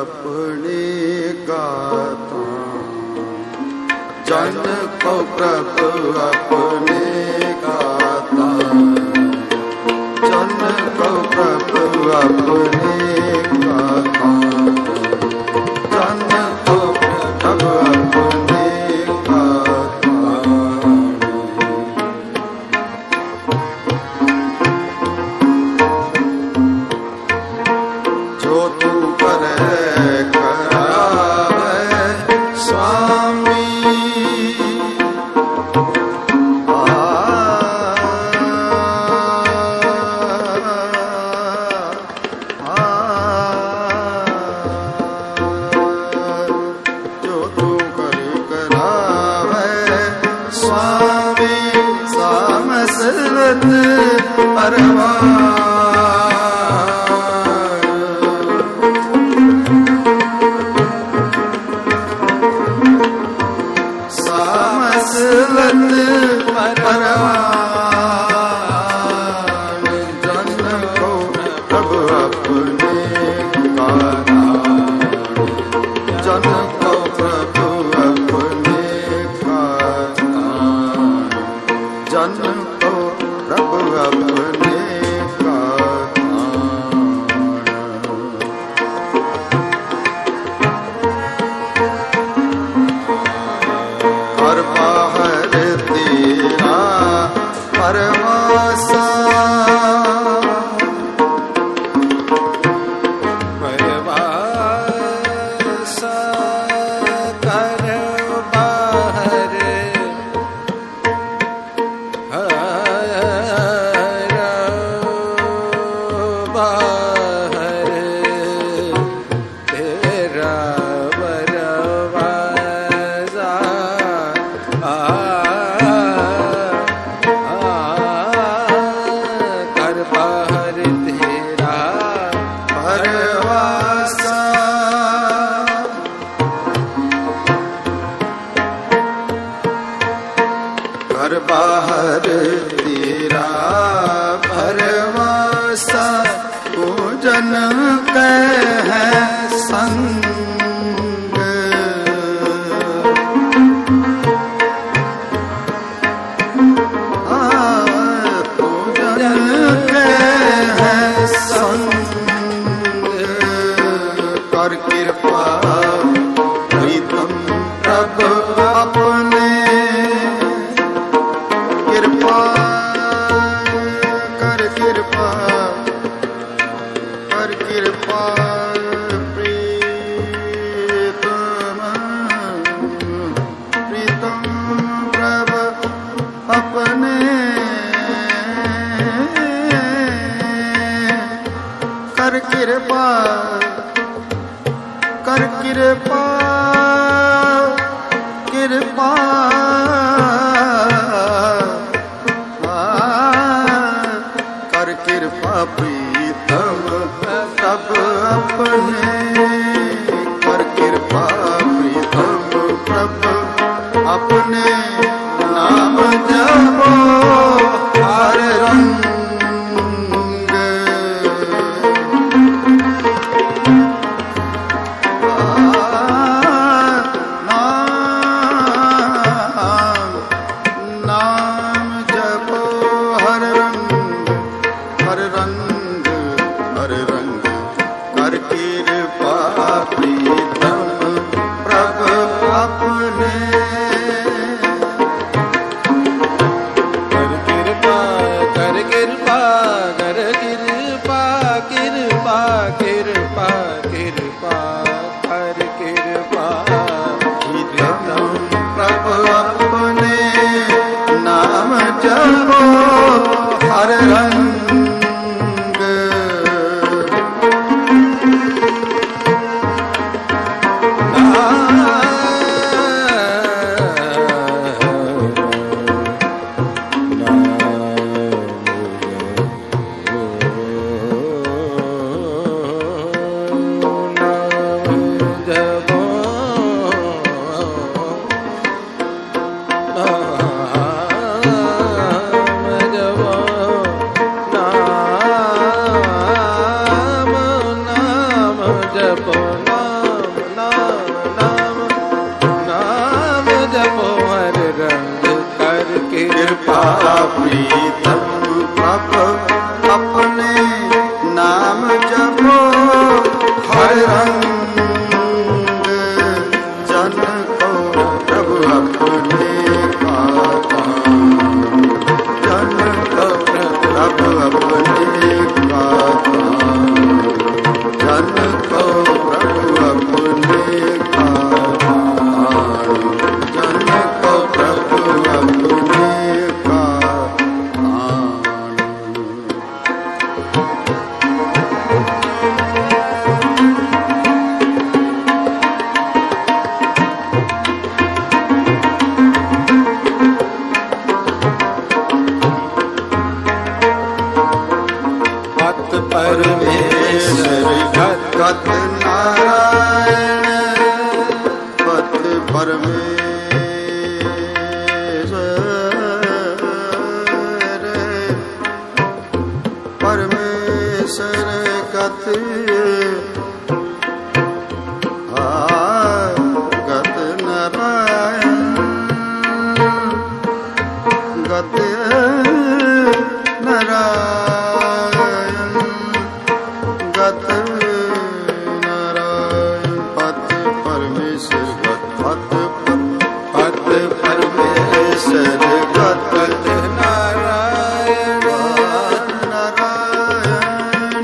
अपने गाता, जन को प्रभु अपने गाता, जन को प्रभु अपने गाता, जन को प्रभु अपने गाता। जो तू करे करावे स्वामी, जो तू करे करावे स्वामी, सामसलत परवान। घर बाहर तेरा भरवासा, पूजन कह संग, पूजन कह संग, कर कृपा प्रीतम प्रभु अपने, कृपा कर कृपा कर कृपा प्रीतम प्रीतम प्रभु अपने, कर कृपा कर कृपा कृपा कर कृपा प्रीतम तब अपने, कर कृपा प्रीतम प्रभु अपने, नाम जपो हर रंग, नाम जपो हर रंग, हर रंग हर रंग, कर कृपा प्रीतम प्रभु अपने, कर कृपा कर कृपा कर कृपा कृपा कृपा कृपा कर कृपा प्रीतम प्रभु अपने, नाम जपो हर रंग, का प्रीतम प्रभु अपने नाम जपो हर रंग जन को प्रभु अपने का जन को प्रभु अपने का जन को प्रभु अपने का जन को प्रभु अपने का परमेश्वर गत नारायण पथ परमेश्वर गत गत नारायण गत नारायण गत नारायण पथ परमेश्वर गत पथ परमेश्वर गत नारायण नारायण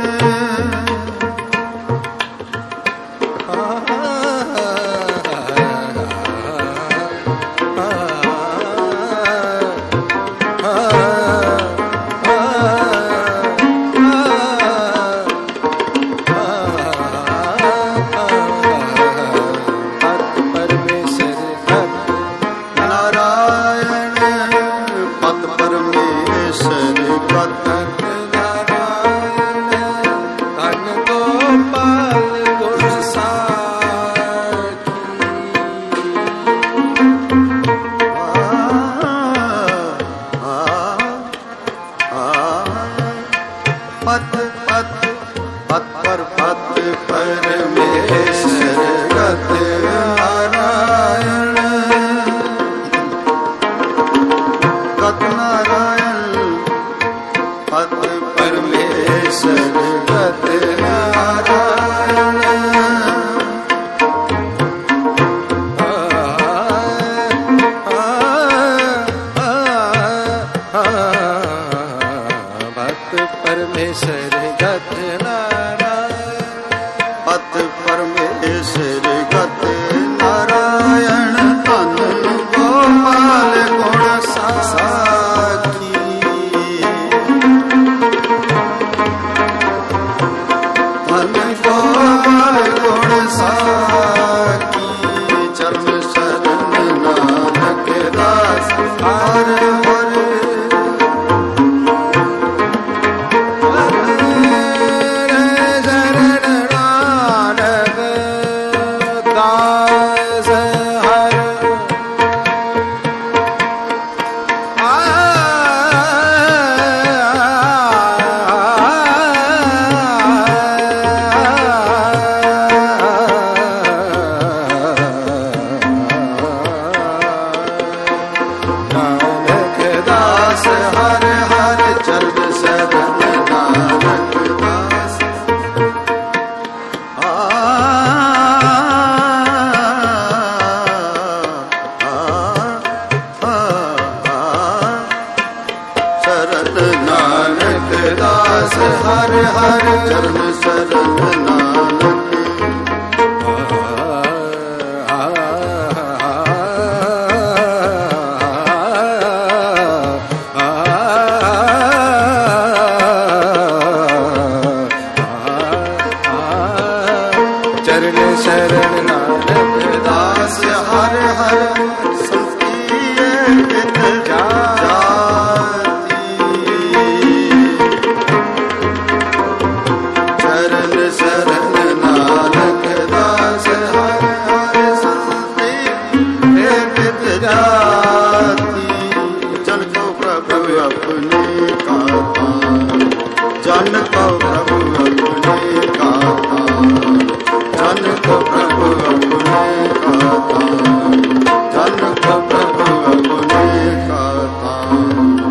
जन को प्रभु अपने का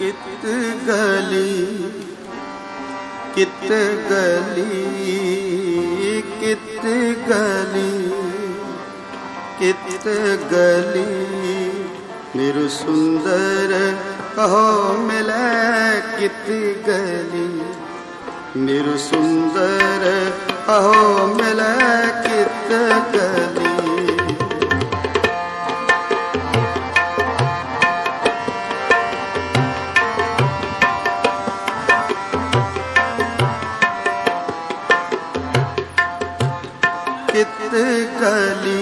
कित गली कित गली कित गली कित गली मेरु सुंदर कहो मिले कित गली मेरु सुंदर कहो मिले कित गली कित गली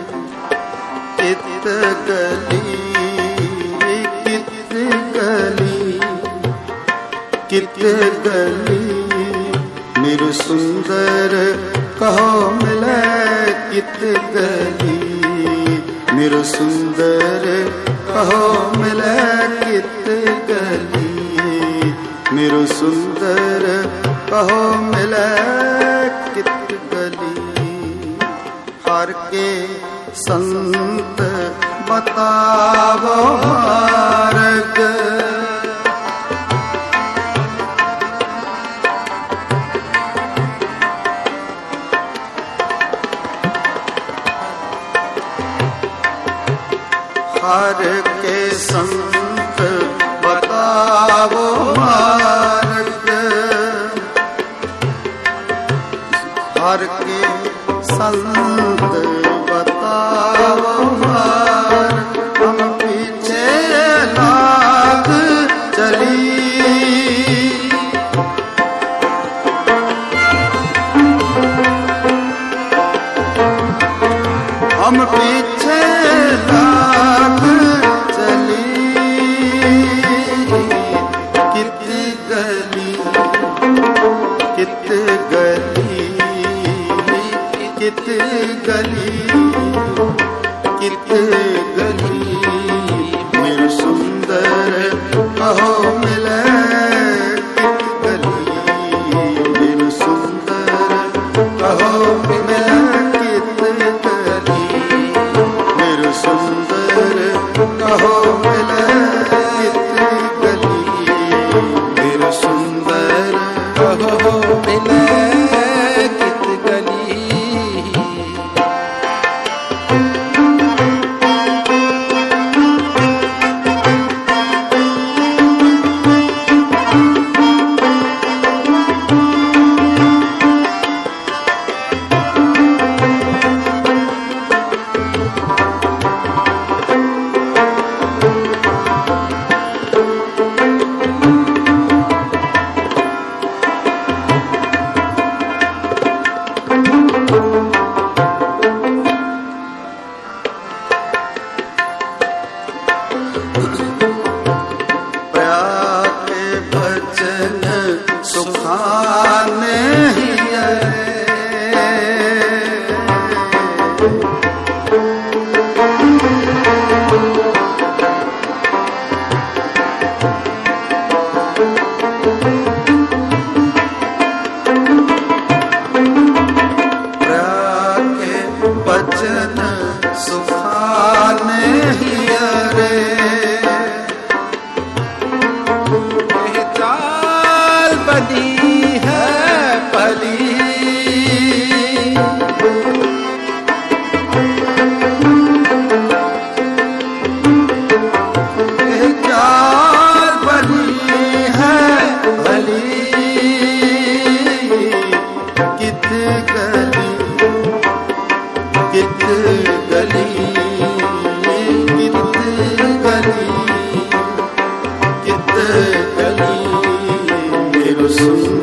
कित गली कित गली कित गली मेरु सुंदर कहो मिले कित गली मेरु सुंदर कहो मिले कित गली मेरु सुंदर कहो मिले कित गली हर के संत बतावो मार्ग हर के संत बतावो मार्ग हर के संत बतावो मार्ग हम पीछे लाग चली हम पीछे लाग चली कित गली कित गली कित गली कित गली मेरु सुंदर कहो मिले कित गली मेरु सुंदर कहो मिले कित गली मेरु सुंदर कहो मिले कित गली मेरु सुंदर कहो मिले सुन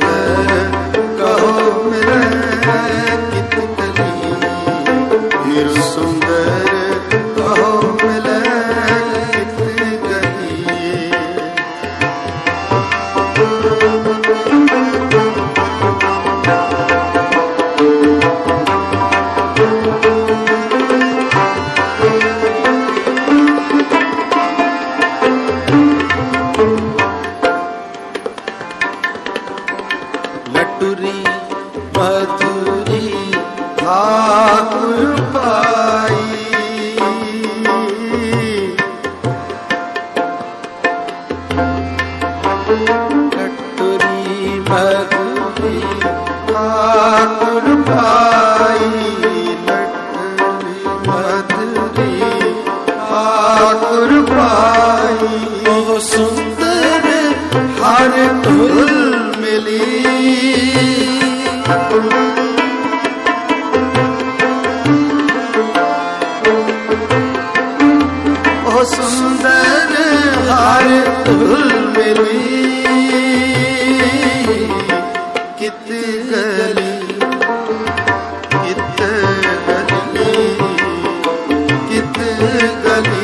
धुल मिली कित गली कित गली कित गली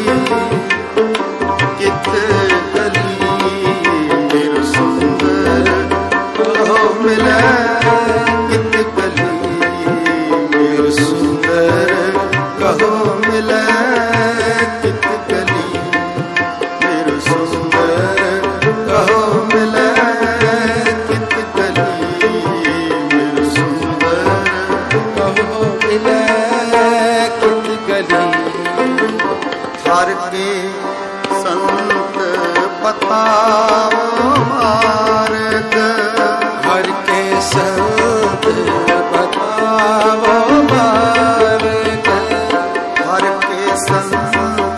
कित गली मेरे सुंदर कहो मिला कित गली मेरे सुंदर कहो मिला कित गली मेरे सुंदर कहो मिला कित गली मेरे सुंदर कहो मिले कित गली। हर के संत बताओ मार्ग हर के संत बताओ मार्ग हर के संत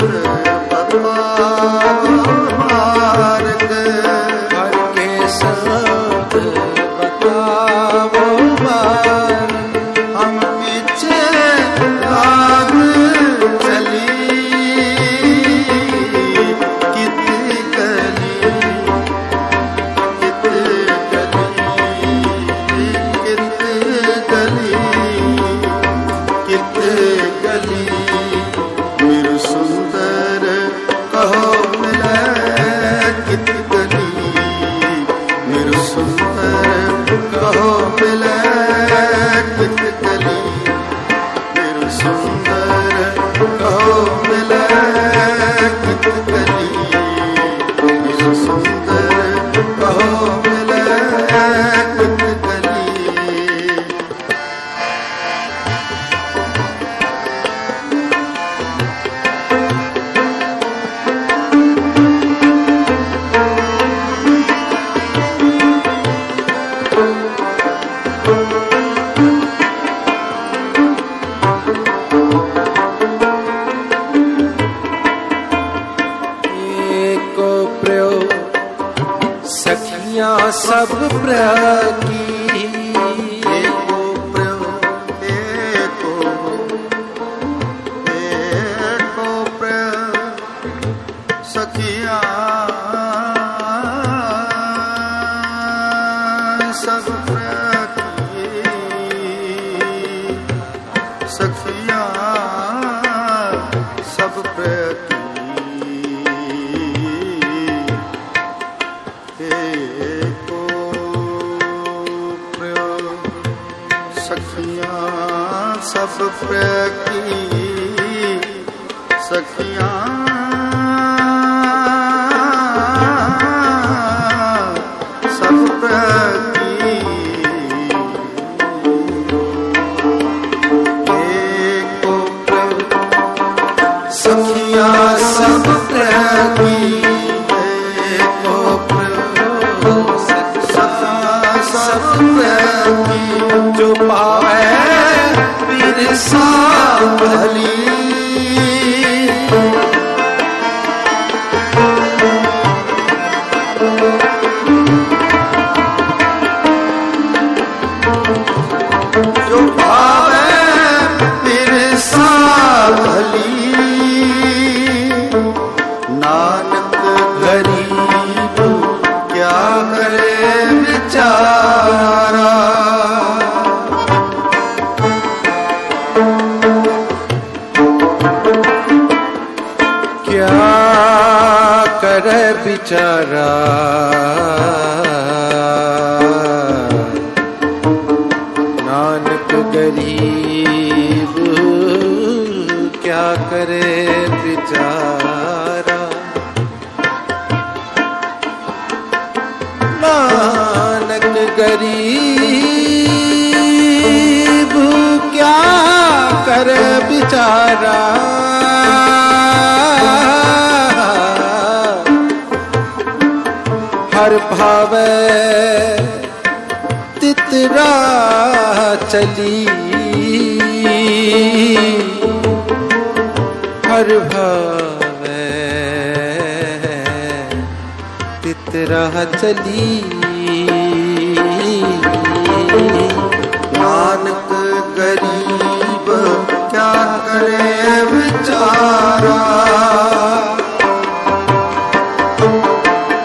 बताओ मार्ग हर के संत बताओ मार्ग। हम पीछे लाग चली कित गली कित गली कित गली मेरे सुंदर कहो मिला कित गली मेरे सुंदर कहो मिला कित गली मेरे सुंदर कहो मिला कित गली मेरे सुंदर कहो मिला कित गली। एको प्रयोग सखियां सब प्रकी एको प्रयोग एको प्रयोग सखियां सब प्रकी सखियां सब प्रकी एको प्रयोग सखियां सब प्रकी सखियां सब प्रकी एको प्रयोग सखियां सब प्रकी एको प्रयोग सखियां सब प्रकी। जो पावे पीर सावली जो भावे तेरे सावली नानक गरीब क्या करे बेचारा क्या करे बेचारा। नानक गरीब क्या करे बेचारा। नानक गरीब क्या करे बेचारा। हर भावे तितरा चली हर भावे तितरा चली। नानक गरीब क्या करे बेचारा।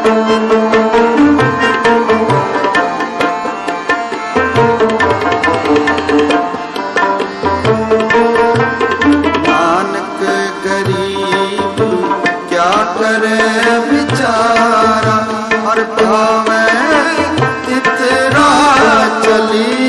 भावै चित राह चली।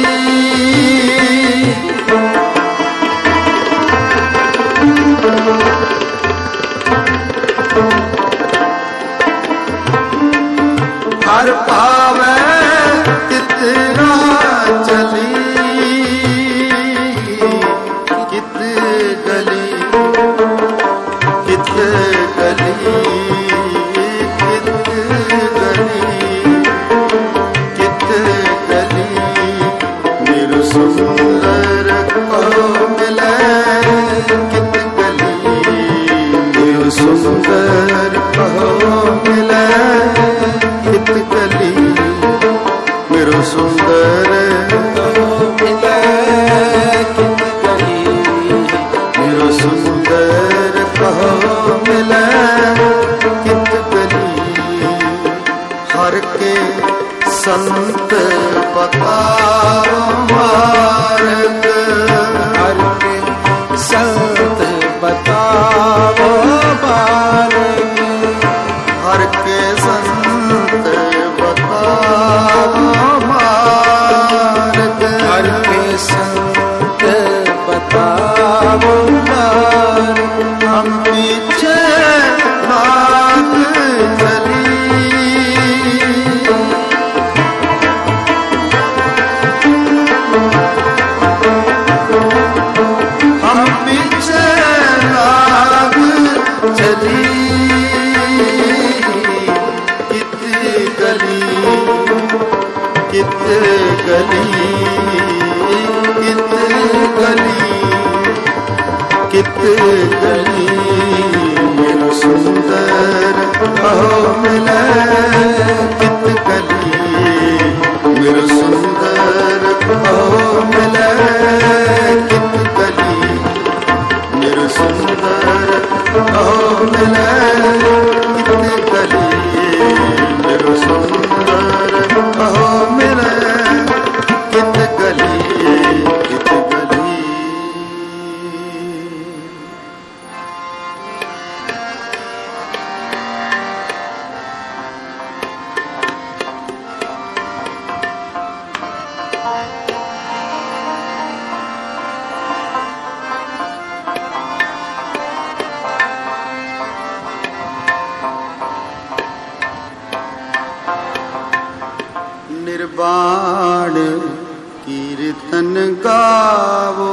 हर भावै चित राह चली। कित गली कित गली कित गली कित गली मेरे सुंदर को मिले। कित गली मेरे सुंदर को मिले। कित गली मेरे सुंदर मिले। कित गली मेरे सुंदर कहो मिले। कित गली हर के संत बताओ मार्ग। हर के संत बताओ मार्ग। हर के संत बताओ मार्ग। हर के संत बताओ मार्ग। हम पीछे भाग चली। हम पीछे भाग चली। कित गली कित गली कित गली कित गली मेरे सुंदर कहो मिले। कित गली मेरे सुंदर कहो मिले। कित गली मेरे सुंदर कहो मिले। कित गली मेरे सुंदर कहो मिले। कित गली कित गली निर्वाण कीर्तन गावो।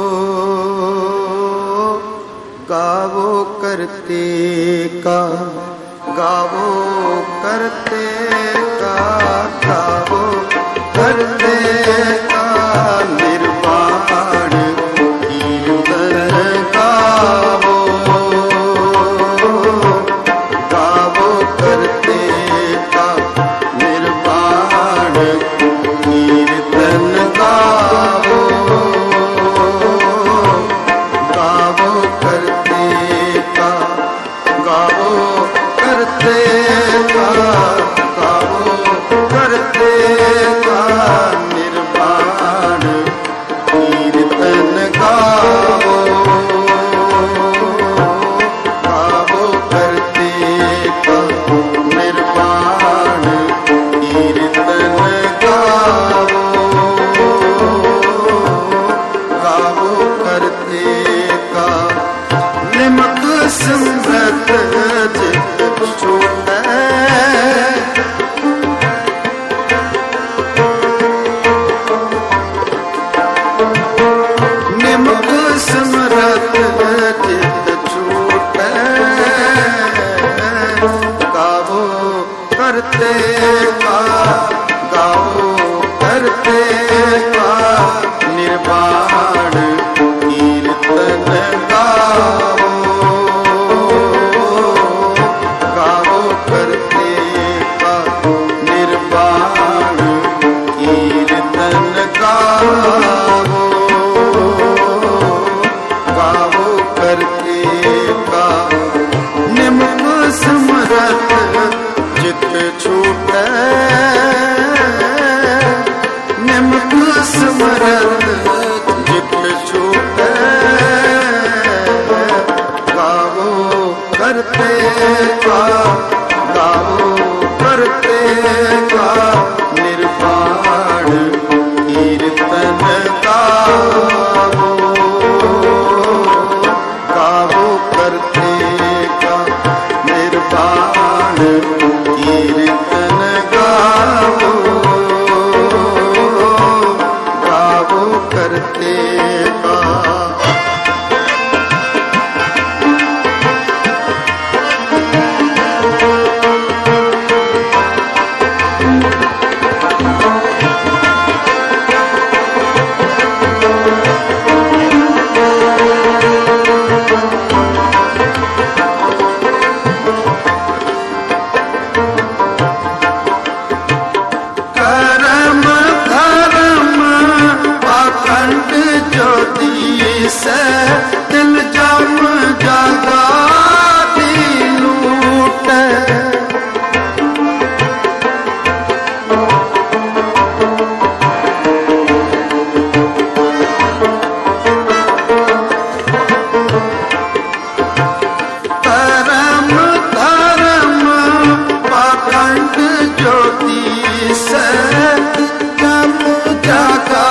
गावो करते का गावो करते का गावो करते का। निर्वाण कीर्तन गावो। गावो करते का निर्वाण कीर्तन गावो। गावो करते का गावो करते का गावो करते का। निर्वाण कीर्तन गावो। गावो करते का निर्वाण कीर्तन गावो। गावो करते का निमक समृत चित छूटे। निमक समृत चित छूटे। गावो करते का गावो करते का। निर्वाण कीर्तन गावो। गावो करते का निर्वाण कीर्तन गावो। गावो करते का निमक समरत चित छूटे। से दिल जम जागा दी लूट धर्म धर्म पाखंड ज्योति से जम जागा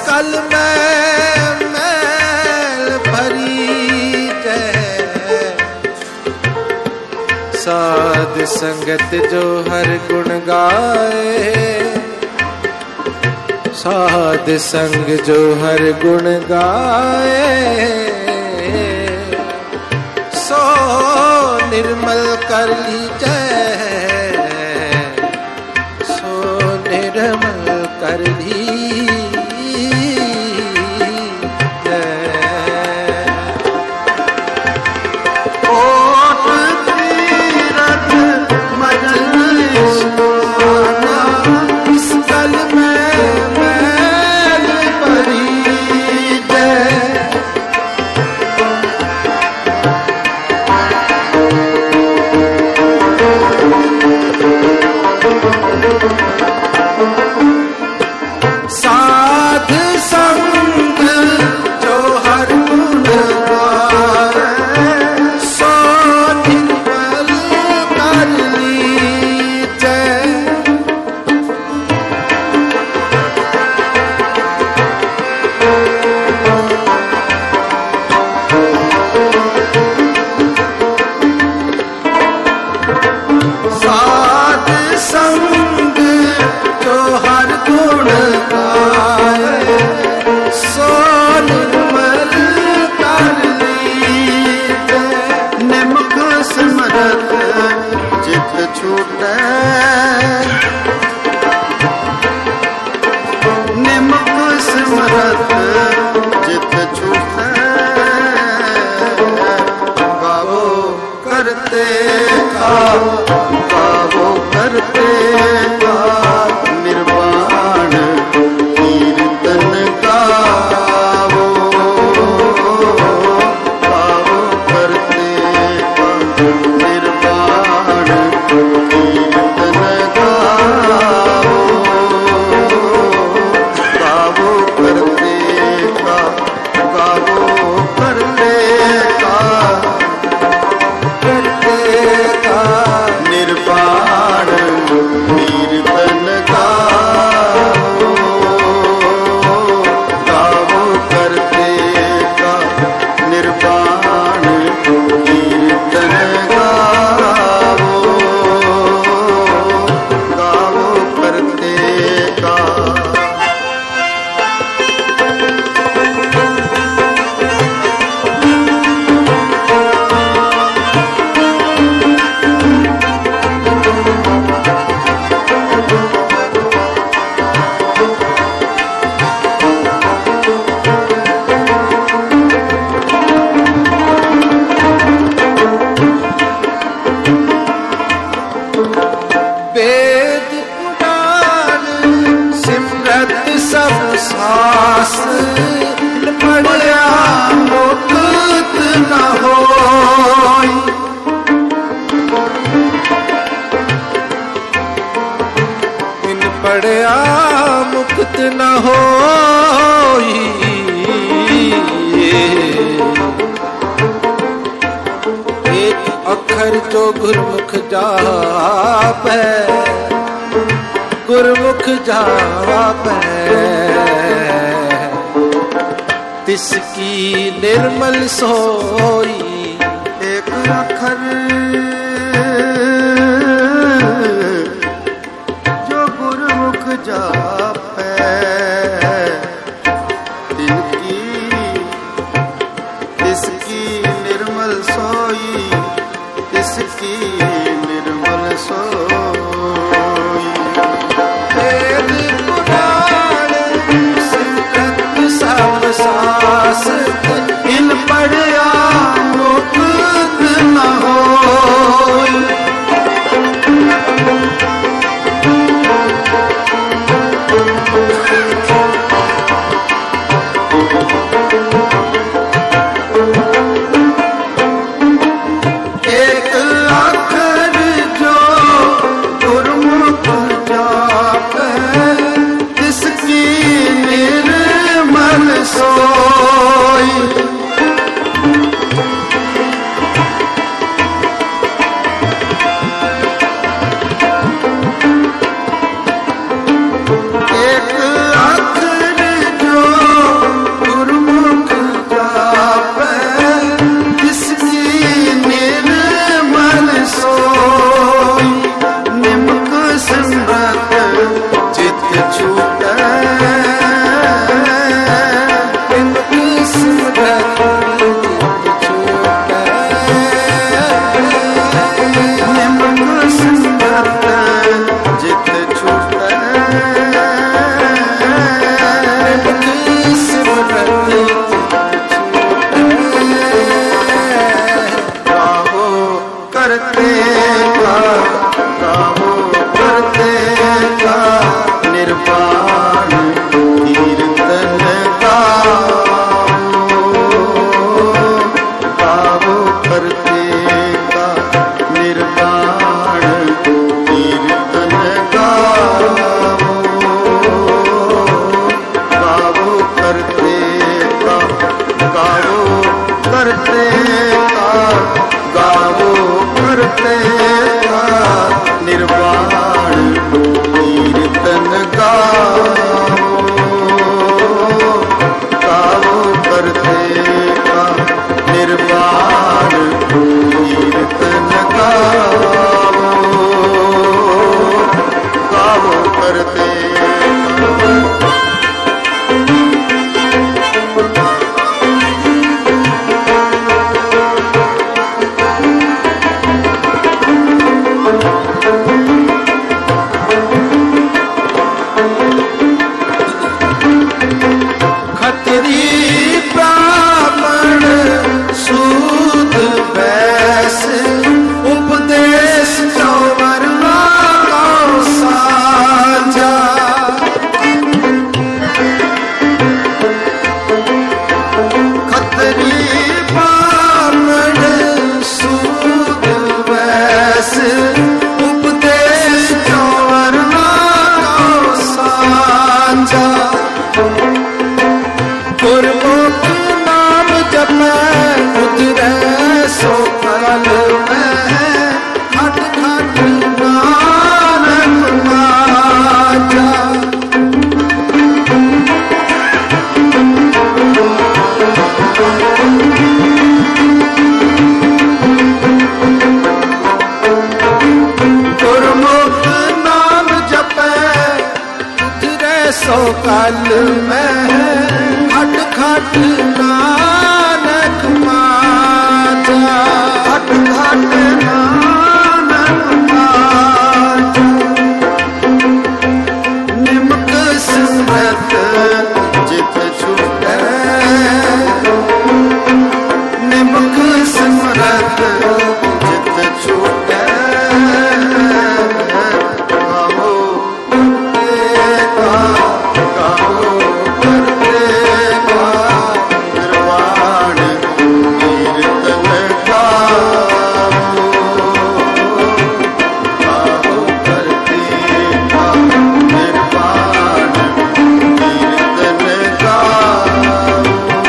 कल में मैल भरी जय। साध संगत जो हर गुण गाए, साध संग जो हर गुण गाए, सो निर्मल कर लीजै, सो निर्मल कर लीजै। ओट तीरथ मजलिस माना, इस कल में मैल भरी जय। साध संग जो हर गुण गाए, सो निर्मल कर लीजै। साध संग जो हर गुण गाए, सो निर्मल कर लीजै। निमक सिमरत चित छूटै, निमक सिमरत चित छूटै। गावो करते का, गावो करते का, निर्वाण कीर्तन गावो। गावो करते का, निर्वाण कीर्तन गावो। गावो करते का, गावो करते का, करते का निर्वाण कीर्तन गावो। गावो करते का, निर्वाण कीर्तन गावो। गावो करते का। वेद पुराण सिमरत सब शास्त्र, पढ़िया मुक्त न होई। इन पढ़िया मुक्त न होई। एक अखर जो गुरमुख जापै, गुरमुख जापै, तिसकी निर्मल सोई। एक अखर जो गुरमुख जापै, तिनकी तिसकी निर्मल सोई, तिसकी निर्मल सोई। वेद पुराण सिमरत सब शास्त्र, इन पढ़िया मुक्त न हो। खत्री ब्राह्मण सूद वैश्य उपदेश चौवर्णा को साझा। खत्री ब्राह्मण सूद वैश्य उपदेश चौवर्णा को साझा। गुरमुख नाम जपै उतरै सो फल में, खट खट नानक माजा। गुरमुख नाम जपै उतरै सो फल में, खट खट नानक माजा। खट खट नानक माजा। निमक सिमरत जित छूटै, निमक सिमरत जित छूटै। गाओ गाओ निर्वाण कीर्तन गाओ। गाओ करते निर्वाण कीर्तन गाओ।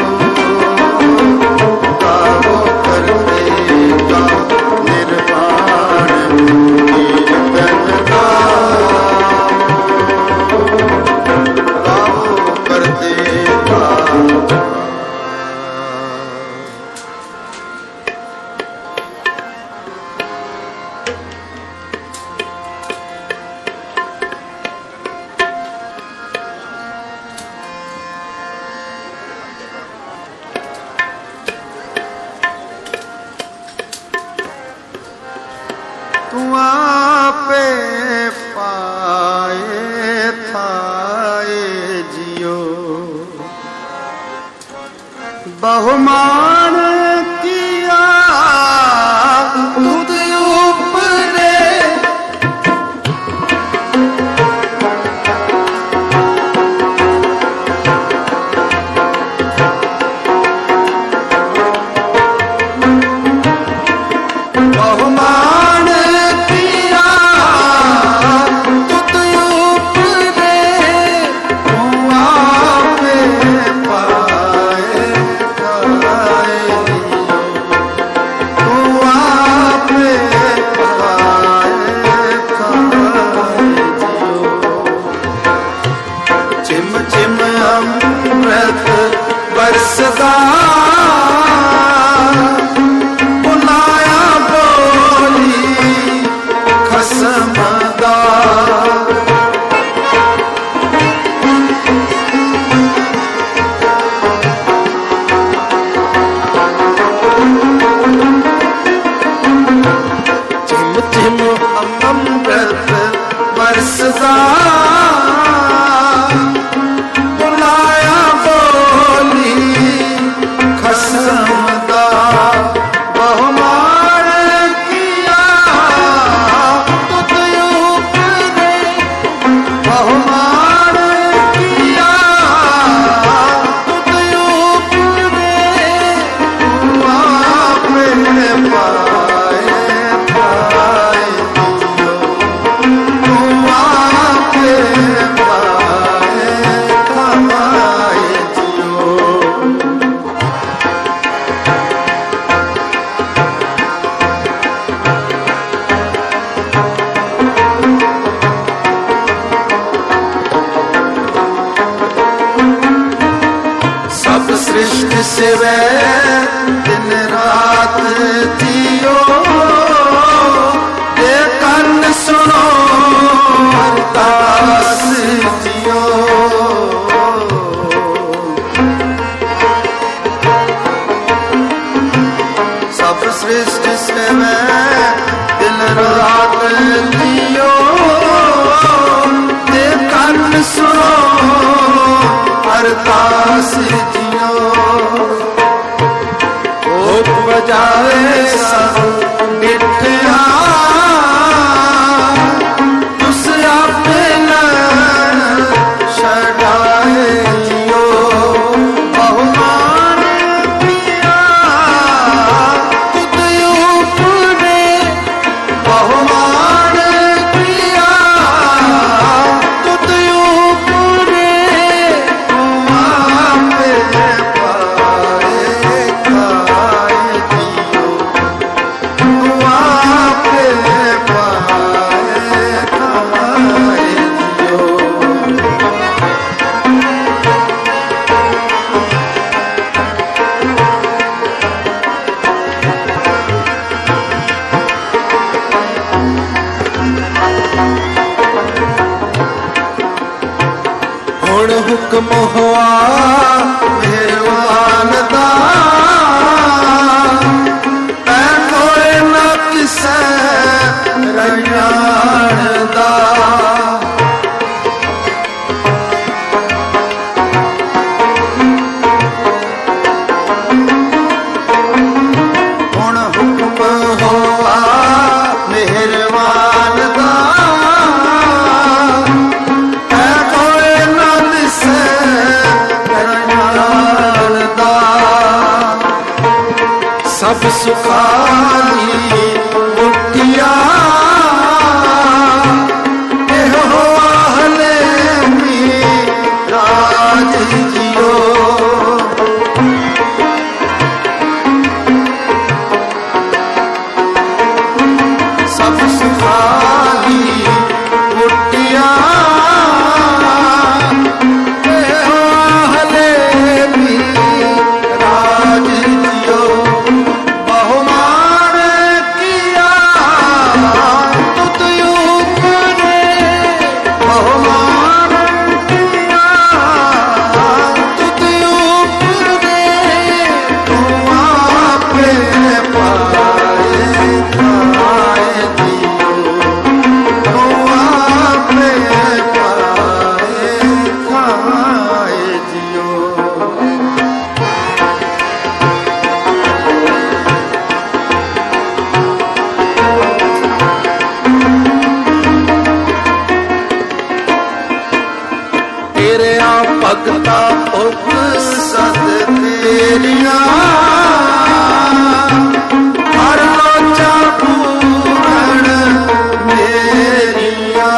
गाओ करते निर्वाण कीर्तन गाओ। गाओ करते तू आपे पाए थाए जियो। बहुमान किया तुद उपरे बहुमान किया तुद उपरे। तू आपे पाए थाए जियो। तू आपे पाए थाए जियो। चिम चिम अमृत बरसदा, बुलाया बोली खसमदा। चिम चिम अमृत बरसदा, बुलाया बोली खसमदा। बहुमान किया तुद उपरे। बहुमान किया तुद उपरे। तू आपे पाए थाए जियो। तू आपे पाए थाए जियो। सब सृष्टि सिवे दिन रात जियो। ये कन्न सुनो अरदास जियो। सब सृष्टि सिवे दिन रात जियो। ये कन्न सुनो अरदास दास जियो भोग बजाए सब डिठिया तुस आपे नैन छड़ाए जियो बहुमान पिया तुद ऊपरे बहुमान पिया तुद ऊपरे आपे पाए खाए जियो आपे पाए खाए जियो हुण हुक्म हुआ मेहरबान दा तै कोई न किसै रयान दा हुण हुक्म हुआ मेहरबान दा तै कोई न दिसै रयान दा सब सुखाली मुक्तिया एहो आहले राज जियो सब सुखाली मुक्तिया एहो आहले राज जियो बहुमान किया तुद ऊपरे बहुमान किया तुद ऊपरे तुम आपे पाए खाए जियो तुम आपे पाए खाए जियो तेरे भगता उप सत तेरिया हर लोचा पूरण मेरिया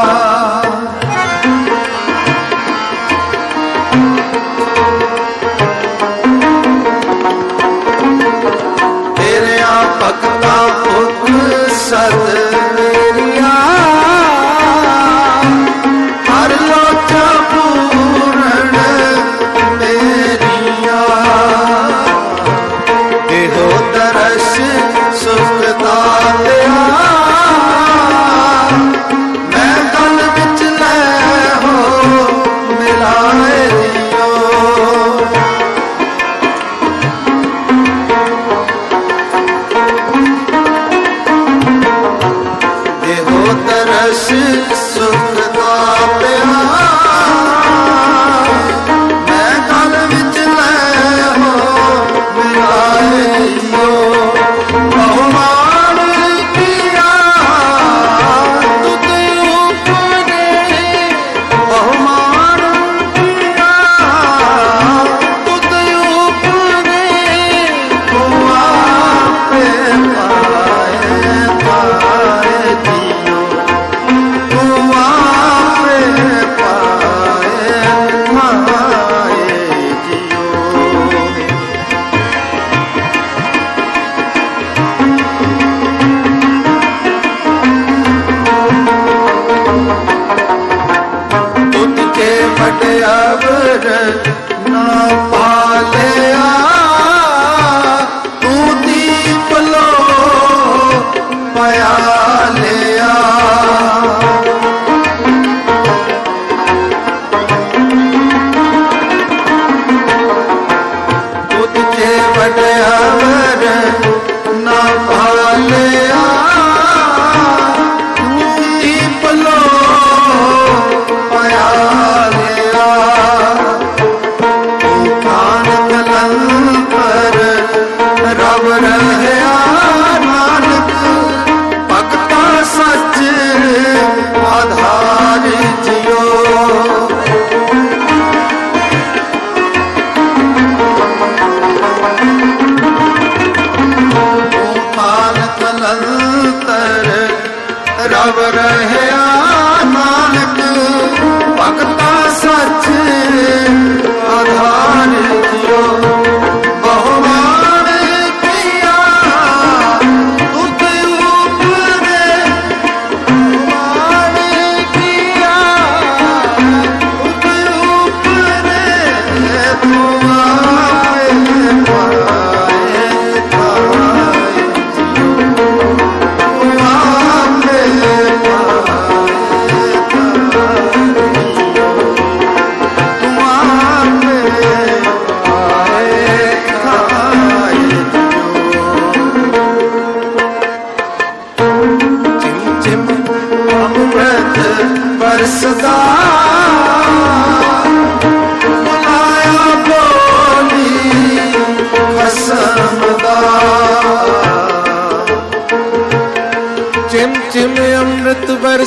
तेरे भगता उप सत तेरिया हर लोचा पूरण मेरिया एहो दरस सुखता दिया मैं गल विच लै हो मिलाए जियो एहो दरस सुखता पिया मैं गल विच लै हो मिलाए जियो बहुमान किया तुद ऊपरे बहुमान किया तुद ऊपरे तुम आपे पाए खाए जियो तुम आपे पाए खाए जियो तुझके बड़यावर ना पालिया तू दीप लो पया लिया तुझके बड़यावर ना पालिया तू दीप लो पया लिया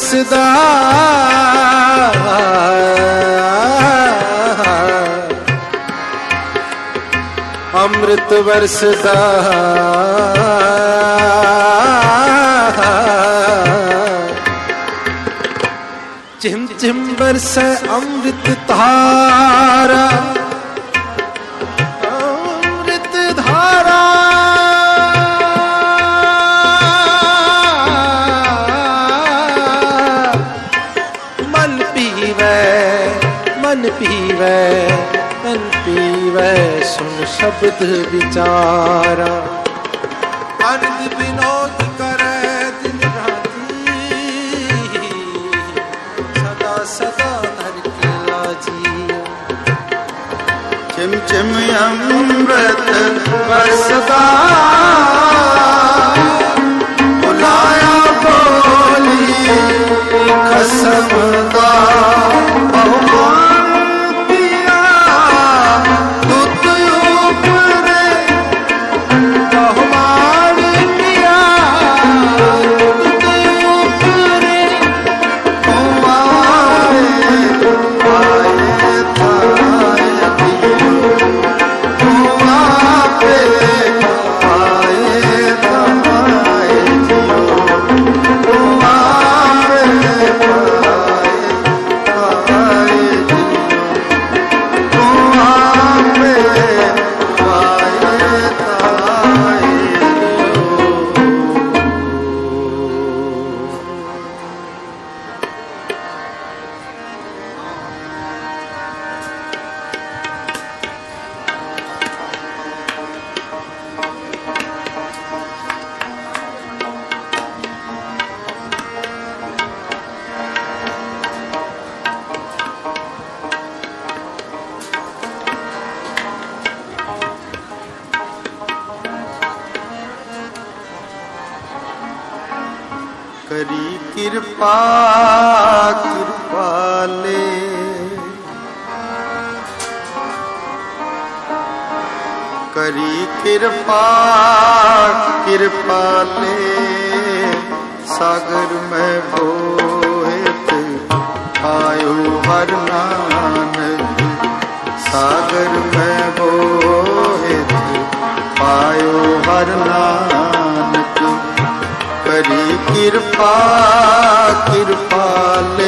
बरसदा अमृत बरसदा चिम चिम बरसे अमृत धारा अमृत धारा मन पीवे मन पीवे मन पीवे सुन शब्द विचारा आनंद विनोद करे दिन राती सदा सदा हर के लाजी चिम चिम अमृत बरसदा बुलाया बोली खसमदा करी कृपा कृपाले करी कृपा कृपाले सागर में बोहित आयो हर नानक सागर में बोहित आयो हर नानक करी कृपा कृपाले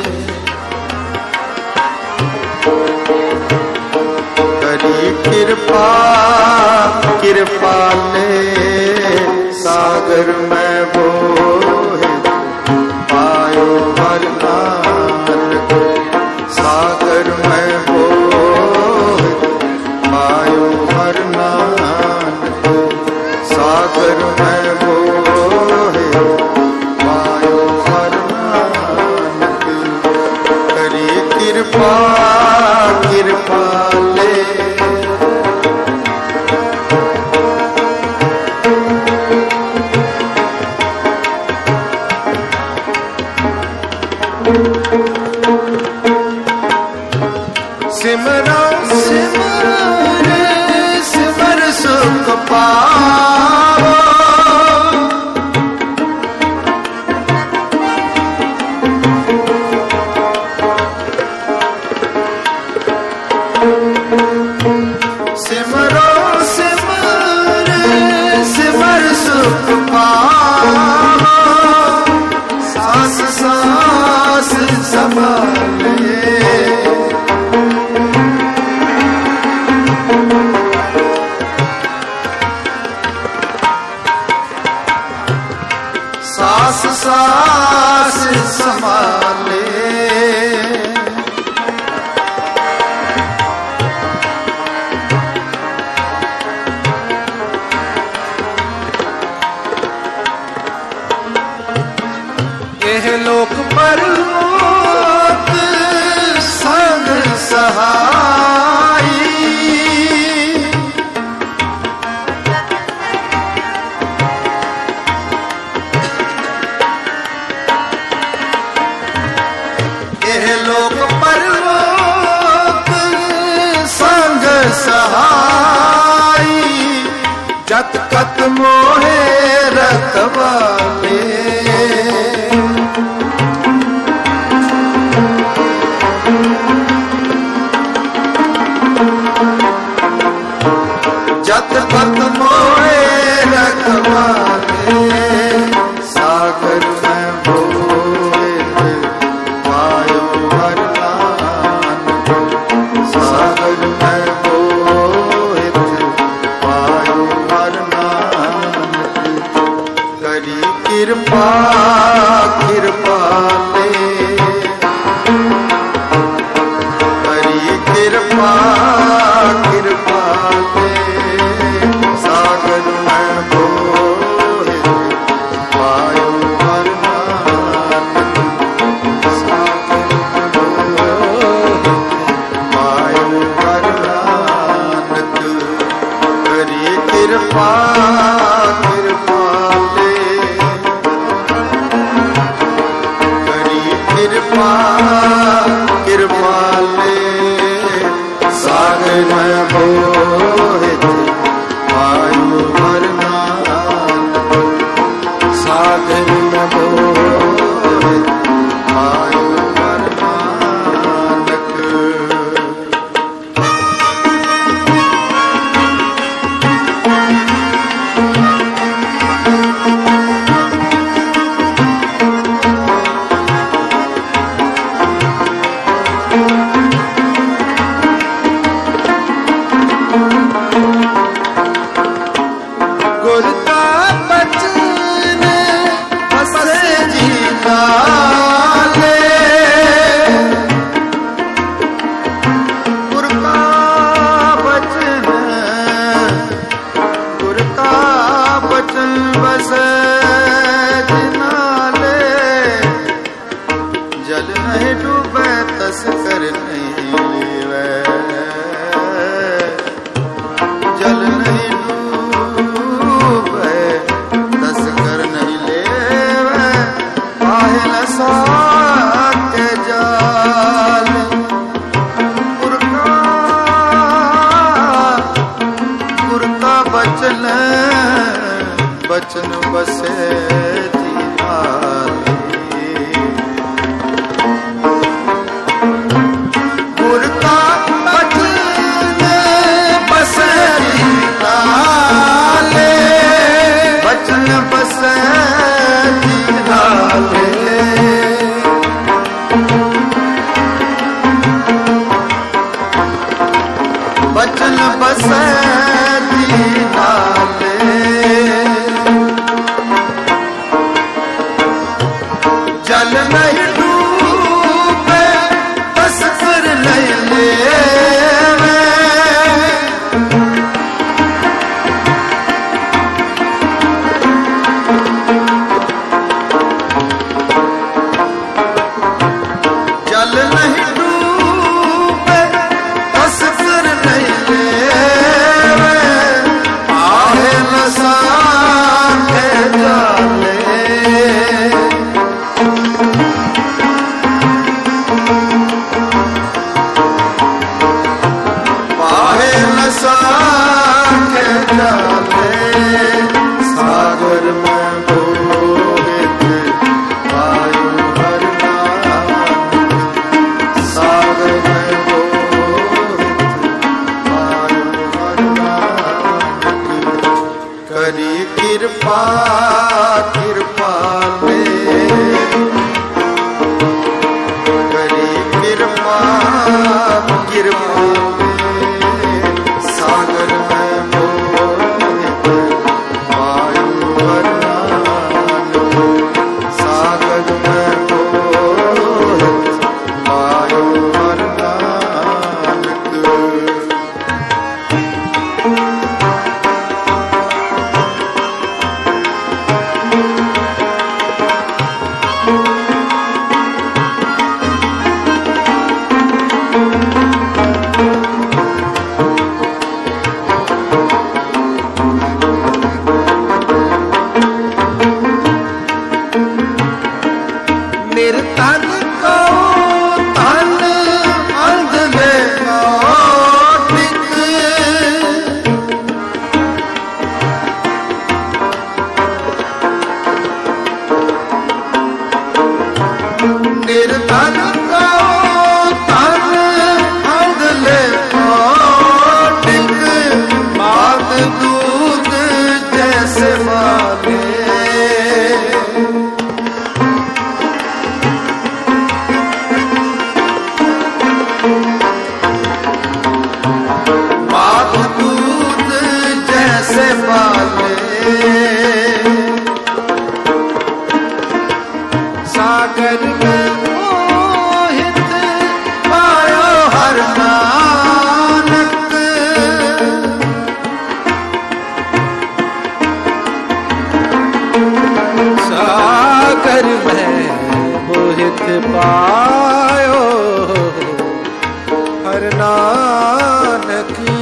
करी कृपा कृपाले सागर में बोहित आयो हर नानक सागर में बोहित आयो हर नानक सागर में बोहित आयो हर नानक करी कृपा कृपाले सिमरो सिमर सिमर सुख पाओ सिमरो सिमर सिमर सुख पाओ सास सास संभाले सास सास संभाले यह लोक परलोक संग सहाई लोक परलोक संग सहाई जत कत मोहे रखवाले कृपा कृपाले करी कृपा कृपाले सागर में बोहित वायु भरनान सागर में बोहित वायु भरनानक गुर का बचन बसे जी डाले गुर का बचन बसे जी नाले जल नहीं डूबे तस कर नहीं लेवे जल नहीं डूबे तस कर नहीं लेवे पाहिल साके जाल गुर का बचन बचन बसे जी नाले गुर का बचन बसे जी नाले बचन बसे जी नाले बचन बसे जी नाले जल नहीं डूबे बस कर नहीं लेवे जल नहीं डूबे बस कर नहीं लेवे आहे नसा के जाले साके जाले सागर में बोहित वायु भरनान सागर में बोहित वायु भरनान करी कृपा कृपाले करी कृपा कृपाले सागर में बोहित वायु भरनान सागर में बोहित वायु भरनान निर्तन को तन अंधले टिक निर्तन को तन अंधले टिक बात दूध जैसे वाले दूध जैसे पाले सागर में मोहित पायो हर नानक सागर में मोहित पायो हर नानक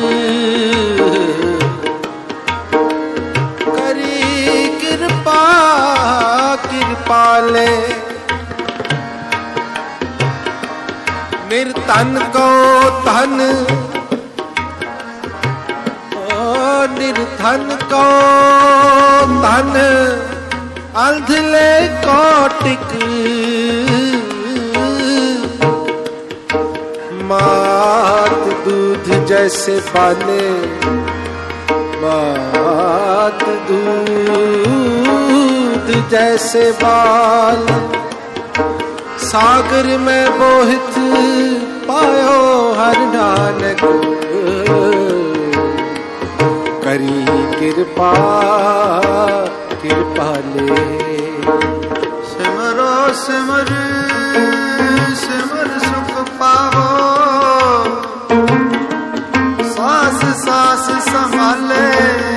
तन को धन निर्धन को धन अंधले कोटिक मात दूध जैसे पाले मात दूध जैसे बाल सागर में बोहित पायो हर नानक करी कृपा कृपाले सिमरो सिमर सिमर सुख पाओ सास सास संभाले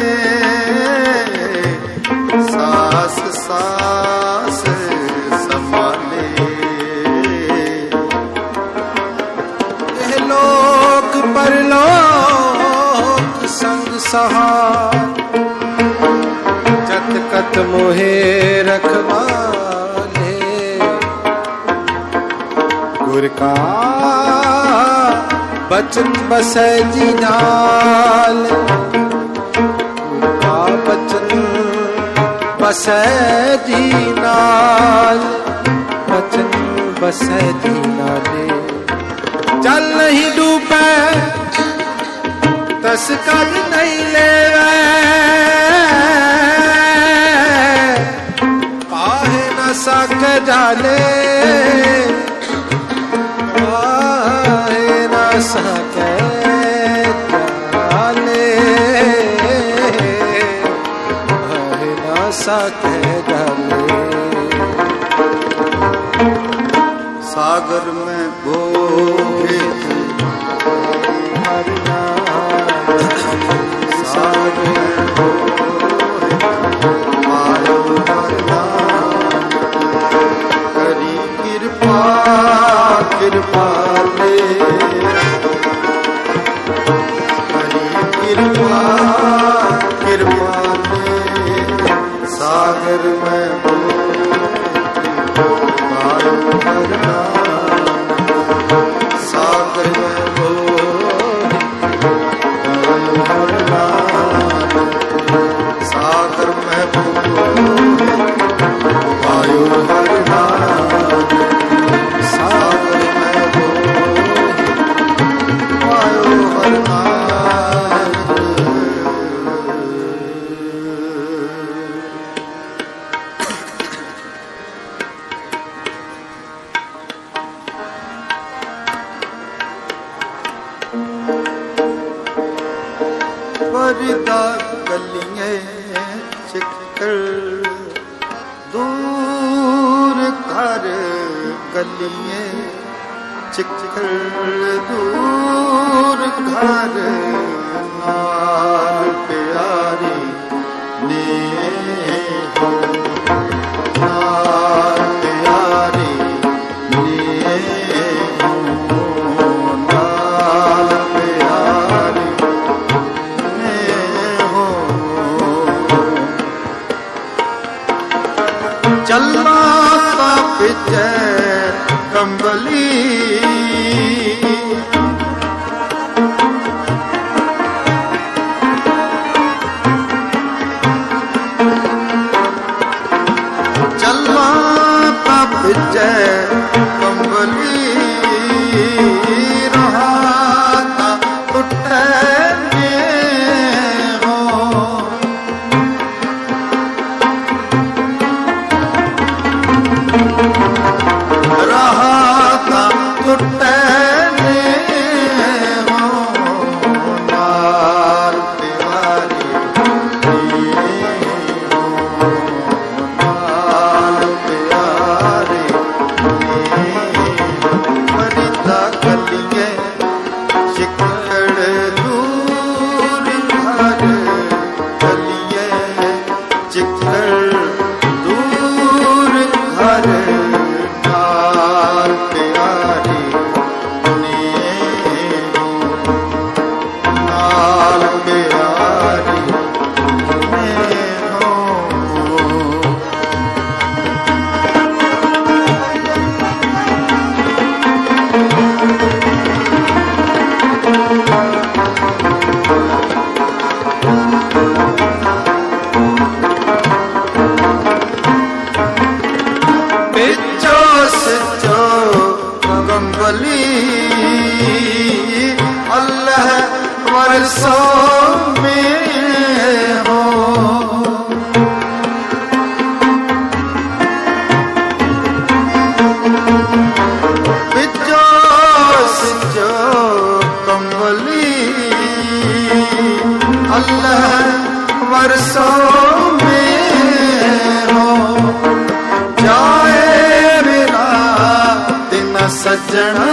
सास सास संभाले यह लोक परलोक संग सहार जत कत मोहे रखवाले गुर का बचन बसै जी नाल गुर का बचन बसै जी नाल बचन बसै जी नाले जल नहीं डूबे तस कर नहीं लेवे काहे न सक जाने काहे न सक जाने काहे न सक जाने सागर में बोहे सागर में बोहे आयो हर नाम करी कृपा कृपाले करी कृपा कृपाले सागर में आयो हर नाम सागर में आयो हर नाम सागर में आयो हर नाम सागर में आयो हर नाम वरदा गलियां चिक्कर दूर कर गलियां चिक्कर दूर कर नाल प्यारी ने हो नाल प्यारी ने हो नाल प्यारी चलना का पिछे कंबली चलना का पिछे कंबली रहा था उठे शिकड़ दूर वर्षों में हो। बिजो सिजो कंबली अल्लाह वर्षों में हो। जाए मेरा दिन सजना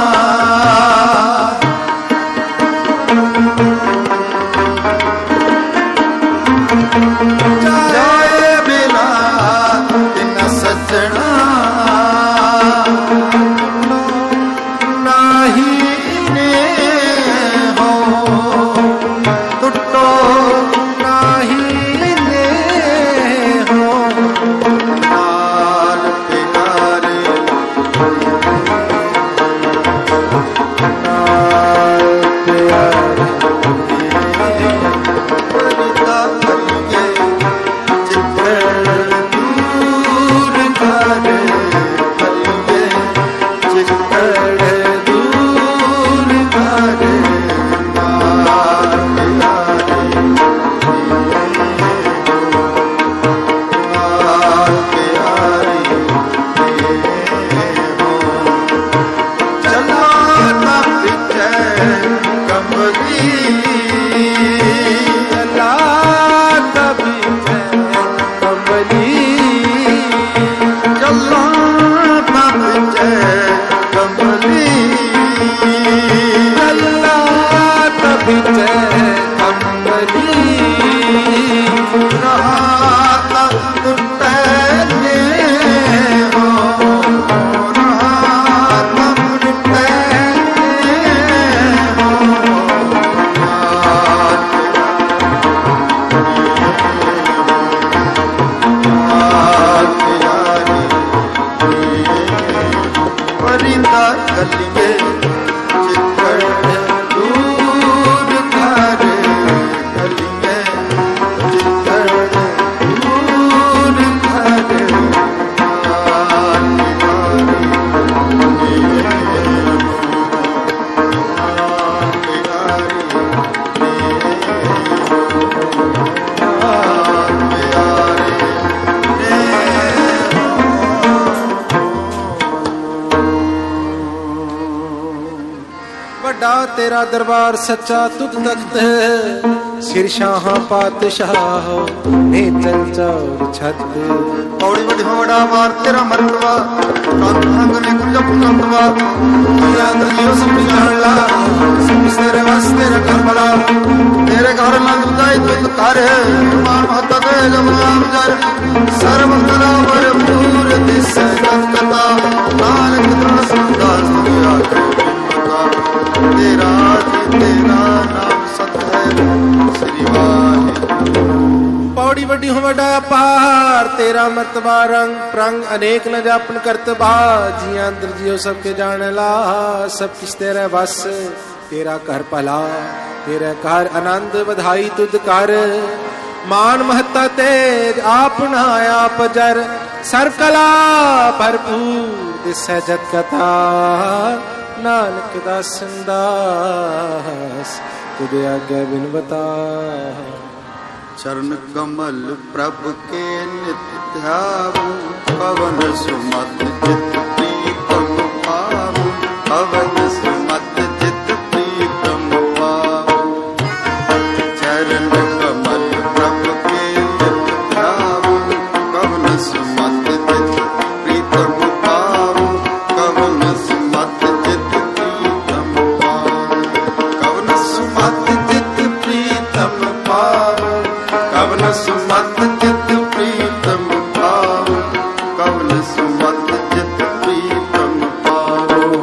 तेरा दरबार सच्चा तुझ तख्त है। सिर शाह पातशाह ने चल चौर छत। पौड़ी बड़ी होड़ा मार तेरा मरतबा कांग ने जप नंदवा। दुनिया दुनिया सब जाना तेरे वास तेरा करबला। तेरे घर लंग जाए तुझ कर मान महता दे जमनाम जर। सर्व कला भरपूर दिस कथा नानक दृढ़ संदास दुनिया तेरा नाम सत है श्री वाहिगुरु। पौड़ी वड्डी हो वड्डा अपार तेरा मर्तबा रंग प्रंग अनेक न जापन करतबा। जिया अंदर जियो सबके जाने ला सब किस तेरे बस। तेरा घर भला तेरा घर आनंद बधाई तुद कर। मान महत्ता तेज आपना आप जर। सर्व कला भरपूर दिसै जत कथा नानक दासन दास तुझे आज्ञा बिन बता। चरण कमल प्रभु के नित्य ध्याऊ। पवन सुमत चित प्रीतम पावु। पवन सुमत चित प्रीतम पावु। चरण कमल प्रभु के नित्य ध्याऊ। पवन सुमत चित प्रीतम पावु। पवन सुमत चित प्रीतम पावु। कवन सुमत चित प्रीतम पावु। कवन सुमत चित प्रीतम पावु। कवन सुमत चित प्रीतम पावु।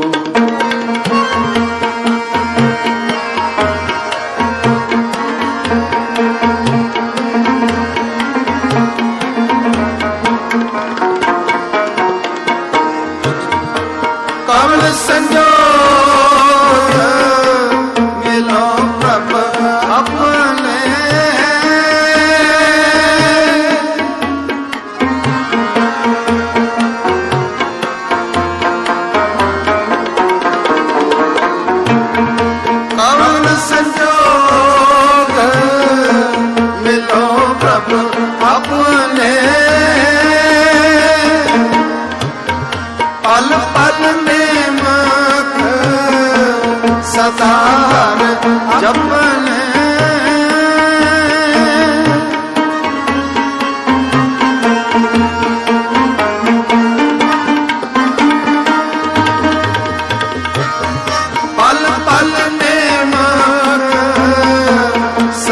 कवन संजोग मिलो प्रभ अपने। कवन संजोग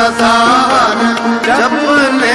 साधार जपने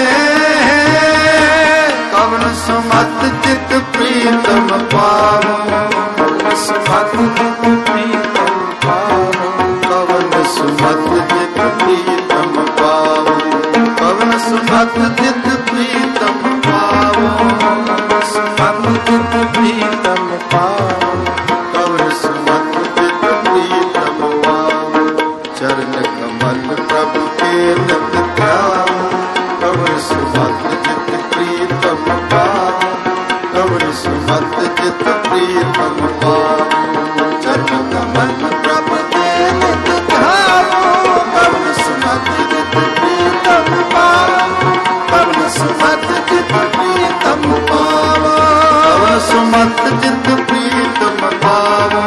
कवन सुमत चित प्रीतम पावो सुमत चित प्रीतम पावो कवन सुमत चित प्रीतम पावो कवन सुमत चित प्रीतम पावो सुमत चित प्रीतम पावो कवन सुमत चित प्रीतम पावो चरण कमल प्रभु के नित ध्याओ कवन सुमत चित प्रीतम पावो कवन सुमत चित प्रीतम पावो चरण कमल प्रभु के नित ध्याओ कवन सुमत चित प्रीतम पावो कवन सुमत चित प्रीतम पावो कवन सुमत चित प्रीतम पावो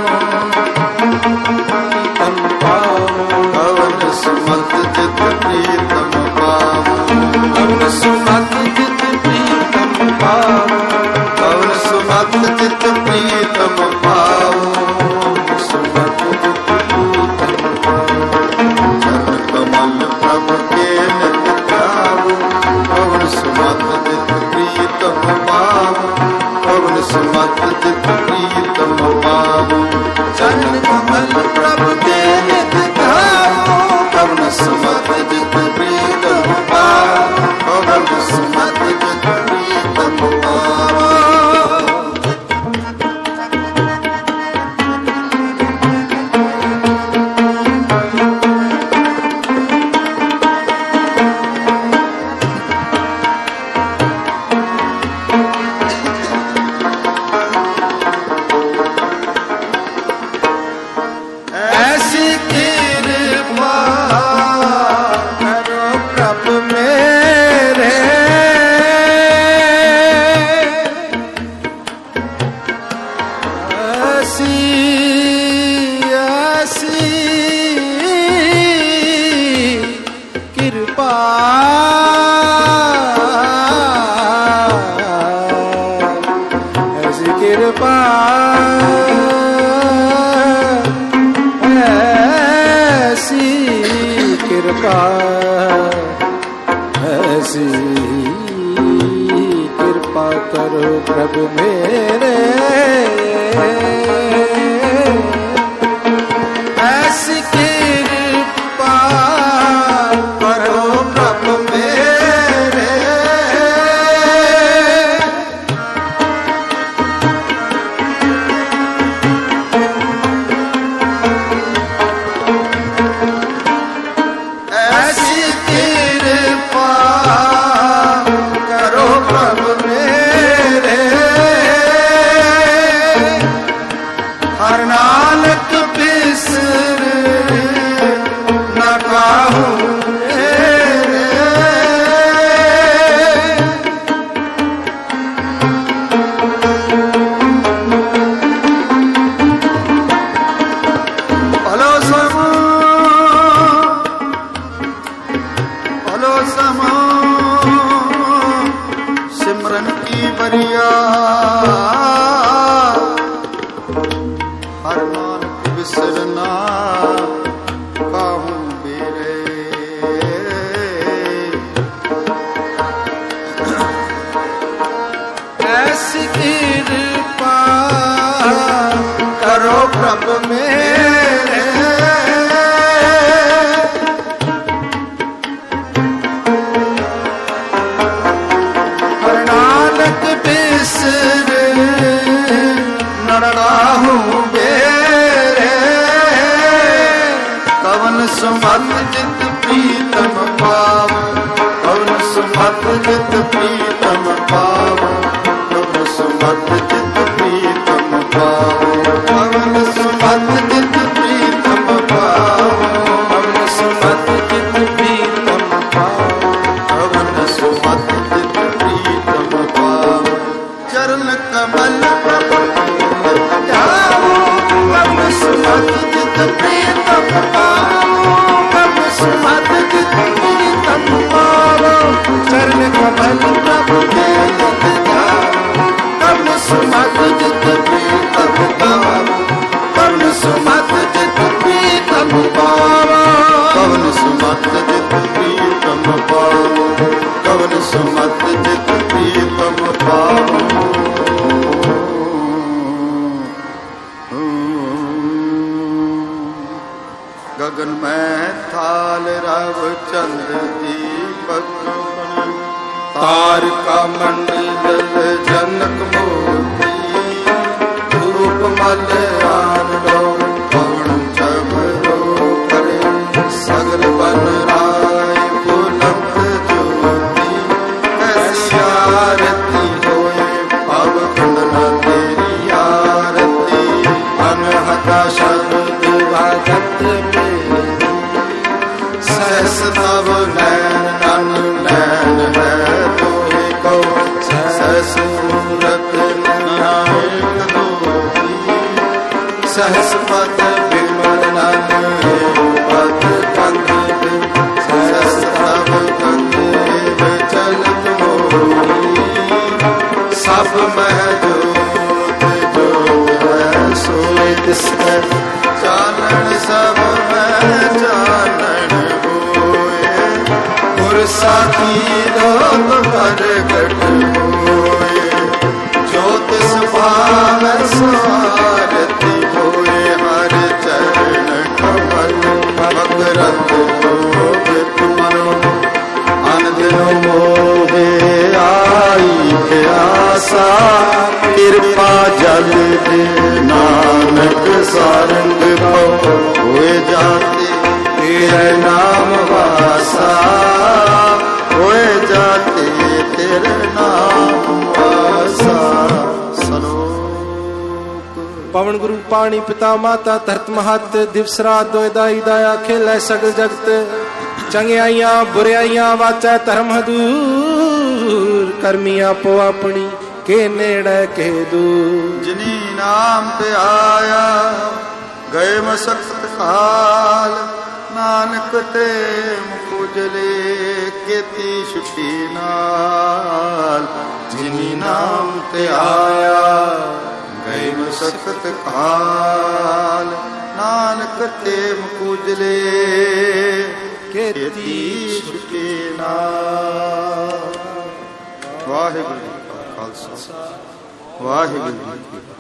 कवन सुमत चित प्रीतम पावो कवन सुमत चित प्रीतम पावो कवन सुमत चित प्रीतम पावो सुमत चित प्रीतम पावो चरण कमल प्रभु के नित ध्याओ कवन सुमत चित प्रीतम पावो कवन सुमत चित प्रीतम पावो चरण कमल प्रभु के नित ध्याओ कवन सुमत चित प्रीतम पावो कवन सुमत चित प्रीतम पावो ऐसी कृपा करो प्रभु मेरे ऐसी ऐसी कृपा ऐसी कृपा ऐसी कृपा ऐसी कृपा करो प्रभु मेरे ऐसी कृपा करो प्रभु मेरे ऐसी कृपा करो प्रभु मेरे हर नानक बिसर न काहू मेरे भलो समो भलो समो सिमरन की बरिया हर नानक बिसरना काहू बेरे ऐसी कृपा करो प्रभु मेरे हर नानक बिसर नरनाहू बेरे कवन सुमत चित प्रीतम पावो कवन सुमत चित प्रीतम पावो कवन सुमत चित प्रीतम पावो कवन सुमत चित प्रीतम पावो कवन सुमत चित प्रीतम पावो कवन सुमत चित प्रीतम पावो चरण कमल प्रभु ध्याओ कवन सुमत चित प्रीतम पावो कवन सुमत चित प्रीतम पावो चरण कमल प्रभु के नित ध्याओ कवन सुमत चित प्रीतम पावो कवन सुमत ਨਵ ਚੰਦ ਦੀਪਕ ਤਾਰਕਾ ਮੰਡਲ ਜਨਕ ਮੋਤੀ ਧੂਪ ਮਲ ਆਨ ਲੋ ਪਵਨ ਚਬਰੋ ਕਰੇ ਸਗਲ ਬਨ ਰਾਏ ਬੁਲੰਦ ਜੋਤੀ ਕੈਸੀ ਆਰਤੀ ਹੋਏ ਪਵ ਖੰਡਨਾ ਤੇਰੀ ਆਰਤੀ ਅਨਹਤਾ ਸ਼ਬਦ ਵਾਜਤ ਮੇਰੀ ਸਹਸ ਤਵ ਨੈਣ ਨਨ ਨੈਣ ਹੈ ਤੋਏ ਕੋ ਸਹਸ ਮੂਰਤ ਨਾਇਕ ਦੋਈ ਸਹਸ ਪਦ ਬਿਮਲ ਨਨ ਪਦ ਕੰਦ ਸਹਸ ਤਵ ਕੰਦ ਚਲਤ ਮੋਈ ਸਭ ਮਹਿ ਜੋਤ ਜੋਤ ਹੈ ਸੋਇ ਤਿਸ ਚਾਨਣ ਸਭ ਮਹਿ ਚਾਨਣ ਸਾਖੀ ਲੋਕ ਪ੍ਰਗਟ ਹੋਏ ਜੋਤ ਸੁਭਾਵੈ ਸਾਰਤੀ ਹੋਏ ਹਰ ਚਰਨ ਕਮਲ ਮਕਰੰਦ ਜੋਗ ਤੁਮਰੋ ਅਨੰਦਿ ਮੋਹਿ ਆਈ ਪਿਆਸਾ ਕਿਰਪਾ ਜਲ ਦੇ ਨਾਨਕ ਸਾਰੰਗ ਭਉ ਹੋਏ ਜਾਤੇ ਤੇਰੇ ਨਾਮ ਵਾਸਾ ਹੋਏ ਜਾਤੇ ਤੇਰੇ ਨਾਮ ਵਾਸਾ ਸਲੋਕ। ਪਵਨ ਗੁਰੂ ਪਾਣੀ ਪਿਤਾ ਮਾਤਾ ਧਰਤ ਮਹਤ ਦਿਵਸ ਰਾਤ ਦੋਇ ਦਾਈ ਦਾਇਆ ਖੇਲੇ ਸਗਲ ਜਗਤ ਚੰਗਿਆਈਆਂ ਬੁਰਿਆਈਆਂ ਵਾਚੈ ਧਰਮ ਹਦੂਰ ਕਰਮੀ ਆਪੋ ਆਪਣੀ ਕੇ ਨੇੜੇ ਕੇ ਦੂਰ ਜਿਨੀ ਨਾਮ ਤੇ ਆਇਆ ਗਏ ਮਸਕਤ ਕਾਲ ਨਾਨਕ ਤੇ ਮੁਕੁਜਲੇ ਕੀਤੀ ਛੁੱਟੀ ਨਾਲ ਜਿਨੀ ਨਾਮ ਤੇ ਆਇਆ ਗਏ ਮਸਕਤ ਕਾਲ ਨਾਨਕ ਤੇ ਮੁਕੁਜਲੇ ਕੀਤੀ ਛੁੱਟੀ ਨਾਲ। ਵਾਹਿਗੁਰੂ ਜੀ ਕਾ ਖਾਲਸਾ ਵਾਹਿਗੁਰੂ ਜੀ ਕੀ ਫਤਿਹ।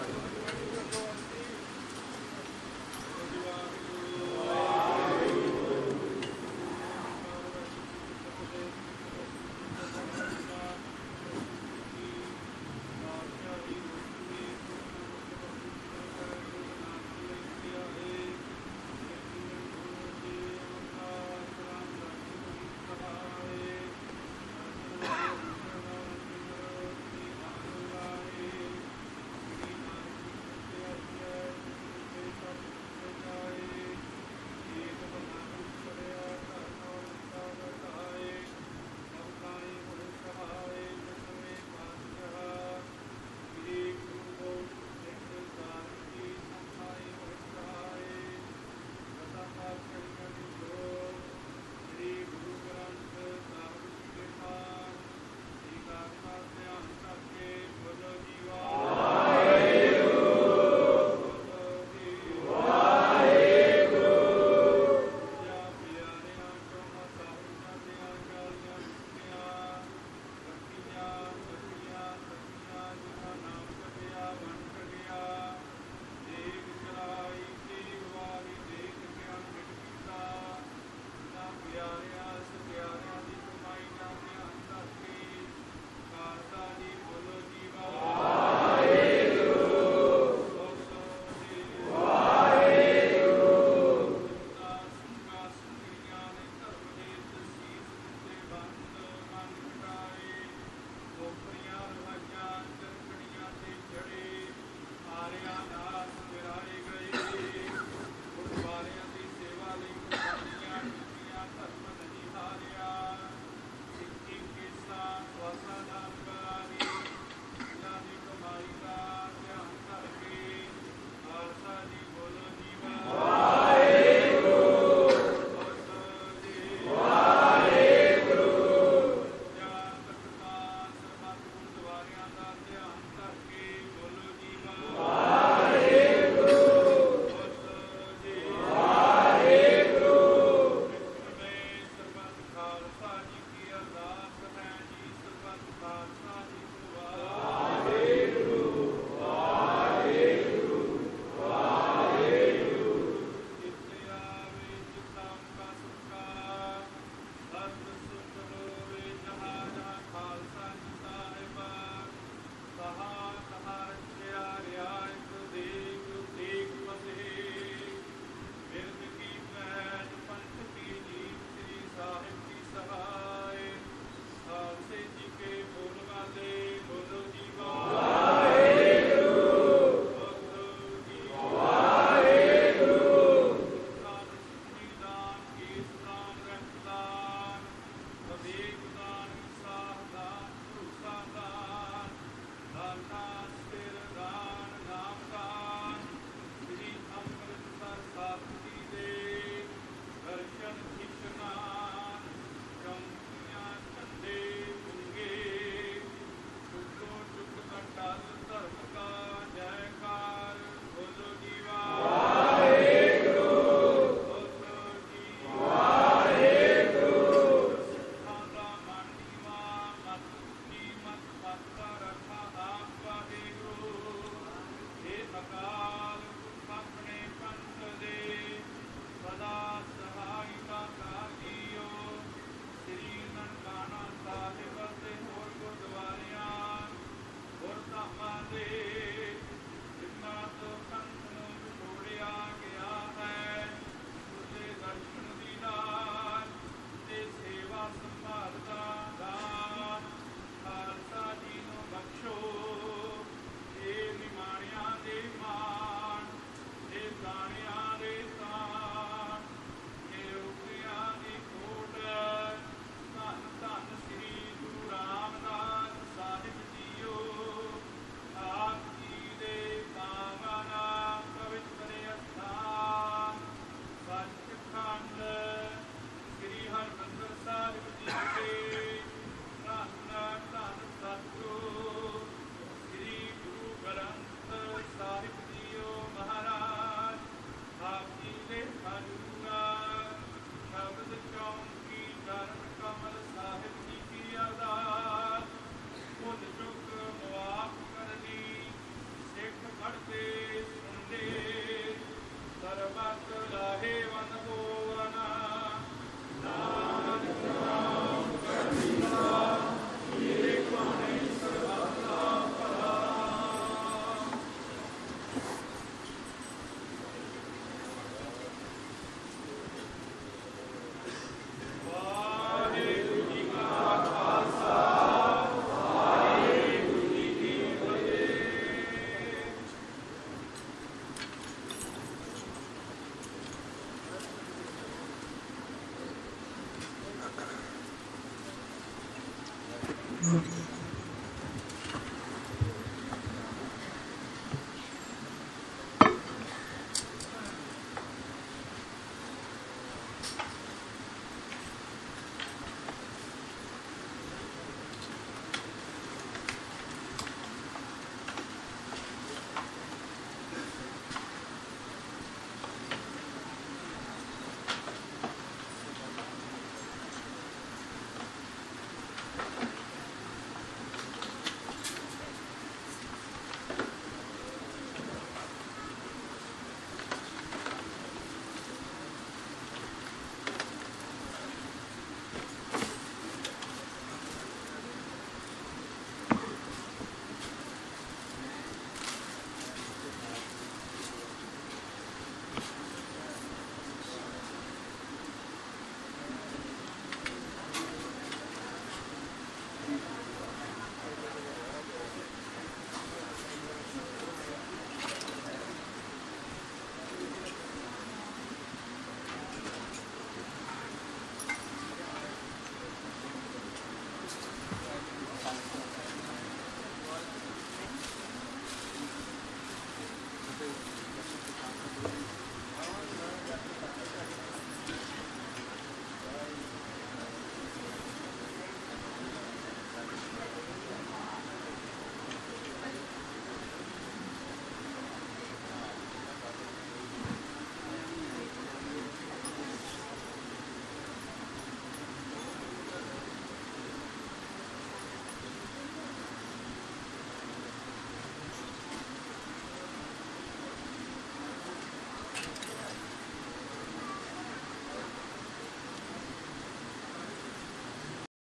है।